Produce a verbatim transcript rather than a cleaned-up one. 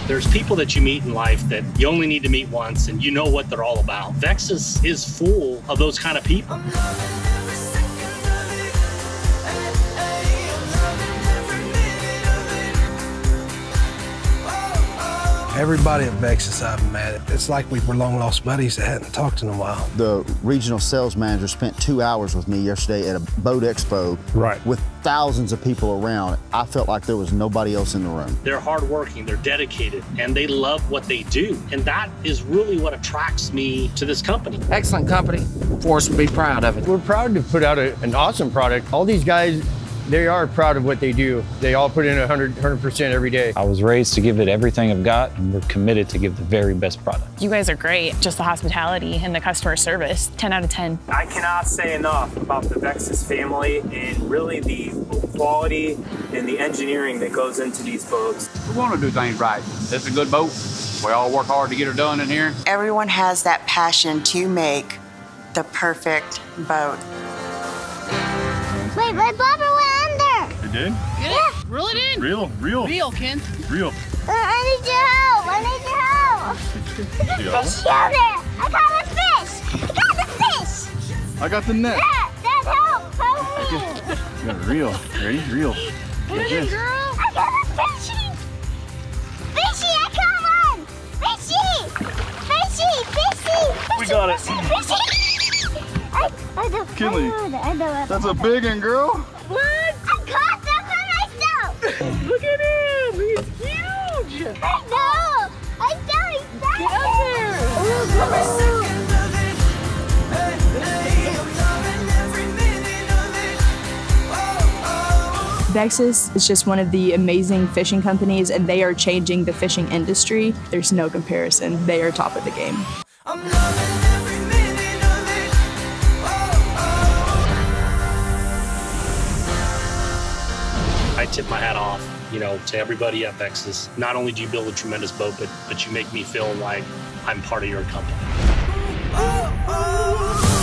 There's people that you meet in life that you only need to meet once and you know what they're all about. Vexus is full of those kind of people. Everybody at Vexus I've met, it's like we were long-lost buddies that hadn't talked in a while. The regional sales manager spent two hours with me yesterday at a boat expo right. with thousands of people around. I felt like there was nobody else in the room. They're hardworking, they're dedicated, and they love what they do. And that is really what attracts me to this company. Excellent company. For us to be proud of it. We're proud to put out a, an awesome product. All these guys, they are proud of what they do. They all put in one hundred percent every day. I was raised to give it everything I've got, and we're committed to give the very best product. You guys are great. Just the hospitality and the customer service, ten out of ten. I cannot say enough about the Vexus family and really the quality and the engineering that goes into these boats. We want to do things right. It's a good boat. We all work hard to get her done in here. Everyone has that passion to make the perfect boat. Wait, my bobber went under. It did? Get yeah. it? Reel it in. Real, real. Real, Ken. Real. Uh, I need your help. I need your help. Fish down there. I got a fish. I got the fish. I got the net. Dad, Dad, help. Help me. You got reel. Ready? Reel. Get it, girl. I got a fishy. Fishy, I caught one. Fishy. Fishy, fishy. Fishy. We got it. Fishy. I, I don't, Kinley, I know, I know, that's a big one, girl. What? I caught them for myself. Look at him. He's huge. I know. I'm so excited. Get up there. Vexus is just one of the amazing fishing companies, and they are changing the fishing industry. There's no comparison. They are top of the game. I'm loving every minute of it. Oh, oh. I tip my hat off, you know, to everybody at Vexus. Not only do you build a tremendous boat, but, but you make me feel like I'm part of your company. Oh, oh.